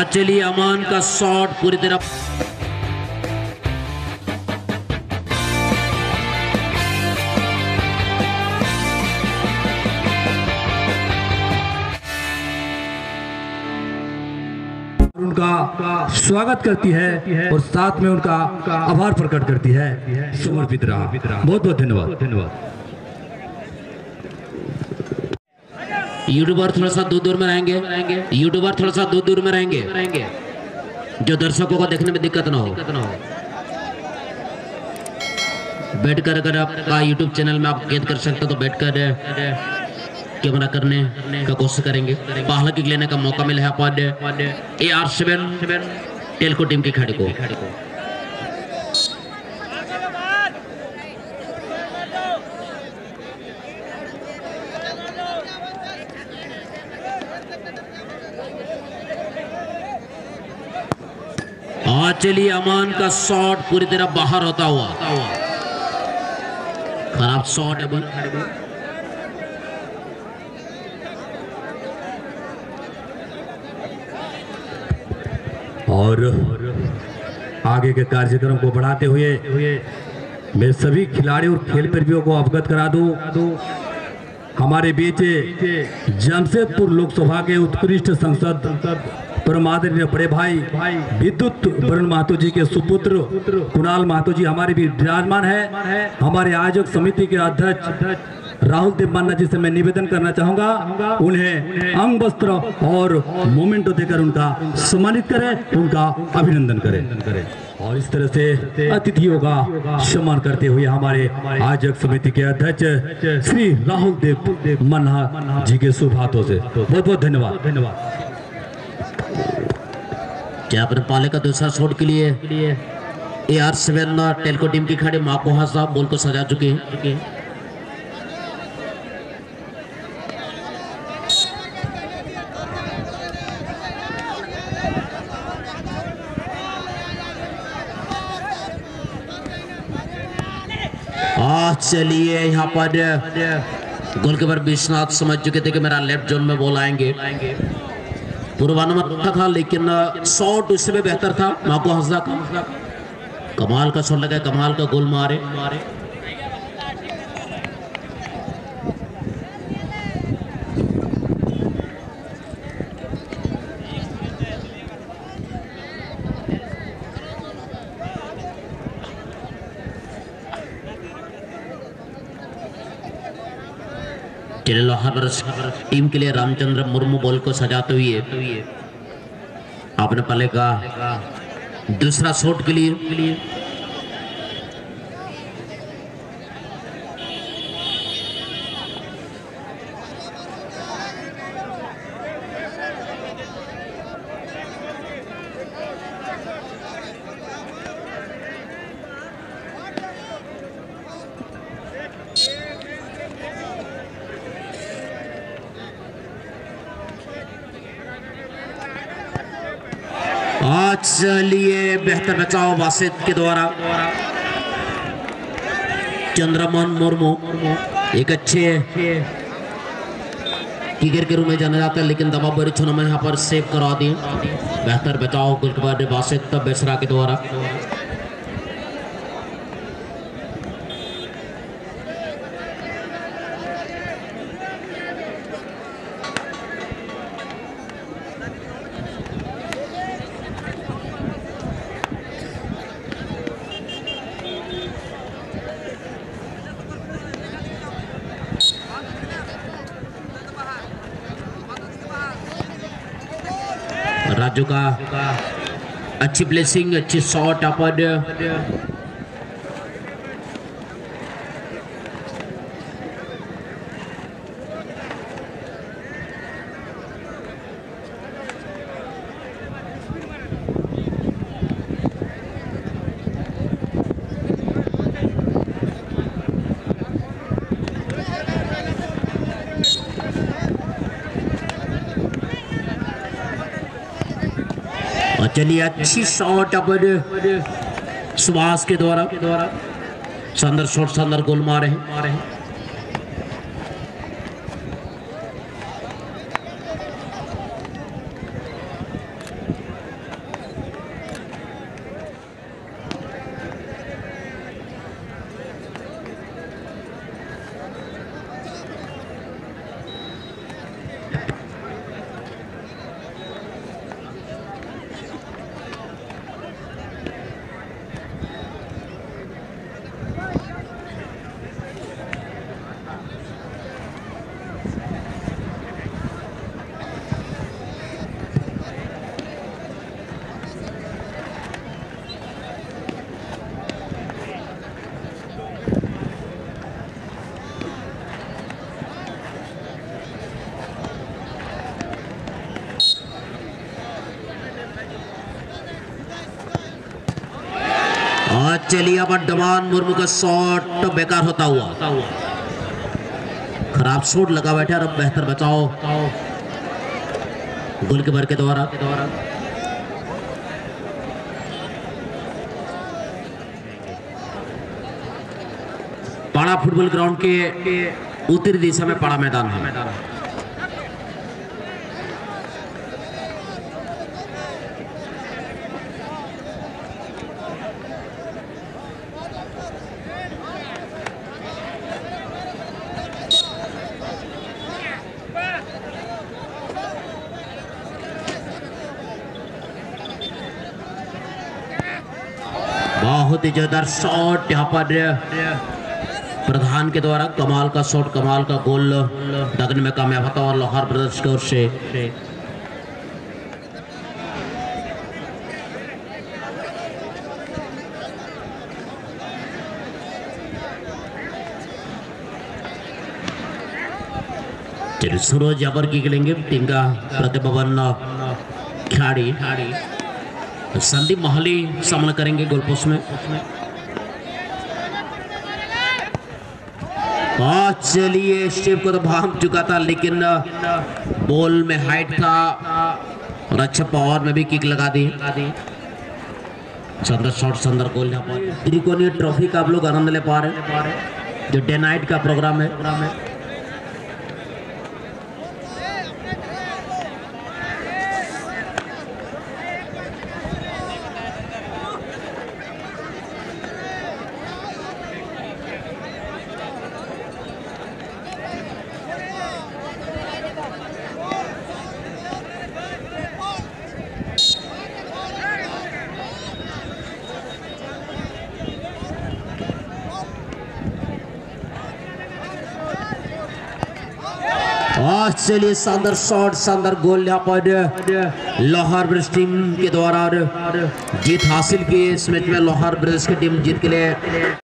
चलिए अमान का शॉट पूरी तरह उनका स्वागत करती है और साथ में उनका आभार प्रकट करती है। समर्पित रहा। बहुत बहुत धन्यवाद। यूट्यूबर थोड़ा सा दूर में रहेंगे। यूट्यूबर थोड़ा सा दूर में रहेंगे जो दर्शकों को देखने में दिक्कत ना हो। बैठकर अगर आपका यूट्यूब चैनल में आप कैद कर सकते हो तो बैठकर कैमरा करने का कोशिश करेंगे। पहला किक लेने का मौका मिला है पर AR7 टेलको टीम की खिलाड़ी को। चलिए अमान का शॉट पूरी तरह बाहर होता हुआ खराब शॉट है। और आगे के कार्यक्रम को बढ़ाते हुए मैं सभी खिलाड़ियों और खेल प्रेमियों को अवगत करा दूं। हमारे बीच जमशेदपुर लोकसभा के उत्कृष्ट सांसद परमादरणीय बड़े भाई विद्युत वरुण महतो जी के सुपुत्र कुणाल महतो जी हमारे भी विराजमान है। हमारे आयोजक समिति के अध्यक्ष राहुल देव मन्ना जी से मैं निवेदन करना चाहूंगा उन्हें अंग वस्त्र और मोमेंटो देकर उनका सम्मानित करें, उनका अभिनंदन करें। और इस तरह से अतिथियों का सम्मान करते हुए हमारे आयोजक समिति के अध्यक्ष श्री राहुल देव मन्ना जी के शुभ हाथों से बहुत बहुत धन्यवाद। क्या अपने पाले का दूसरा शॉट के लिए AR7 टेलको टीम की खिलाड़ी माको साहब बॉल को सजा चुके हैं। चलिए यहाँ पर गोलकीपर विश्वनाथ समझ चुके थे कि मेरा लेफ्ट जोन में बॉल आएंगे। पूर्वानुमान था लेकिन शॉट उससे भी बेहतर था। माको हंसदा का कमाल का शॉट लगा, कमाल का गोल मारे। टीम के लिए रामचंद्र मुर्मू बॉल को सजाते हुए आपने पहले का दूसरा शॉट के लिए चलिए बेहतर बचाव वासिद के द्वारा। चंद्रमोहन मुर्मू एक अच्छे किगर के रूप में जाना जाता है लेकिन दबाव बड़ी छुना में यहाँ पर सेव करवा दिए। बेहतर बचाव गोलकीपर वासिद बेसरा के द्वारा। राजू का अच्छी प्लेसिंग, अच्छी शॉट अपन चलिए अच्छी शॉट अपन सुभाष के द्वारा शानदार शॉट, शानदार गोल मारे हैं। चलिए अब डमान मुर्मू का शॉट बेकार होता हुआ, खराब शॉट लगा बैठे और अब बेहतर बचाओ गोलकीपर के द्वारा। पाड़ा फुटबॉल ग्राउंड के उत्तरी दिशा में पाड़ा मैदान है। बहुत ही जोरदार शॉट यहाँ पर प्रधान के द्वारा, कमाल का शॉट, कमाल का गोल दागने में कामयाब होता और लोहार ब्रदर्स की ओर से चलिए सूरज यहाँ पर की खेलेंगे टीम का प्रतिभावान खिलाड़ी संदीप महली सामना करेंगे गोल पोस्ट में। चलिए स्टेप को तो भाग चुका था लेकिन बॉल में हाइट था और अच्छा पावर में भी किक लगा दी। सुंदर शॉट, सुंदर गोल। यहाँ पर त्रिकोणीय ट्रॉफी का आप लोग आनंद ले पा रहे हैं जो डे नाइट का प्रोग्राम है। चलिए शानदार शॉट, शानदार गोल यहाँ पर लोहार ब्रदर्स टीम के द्वारा जीत हासिल की। इस मैच में लोहार ब्रदर्स की टीम जीत के लिए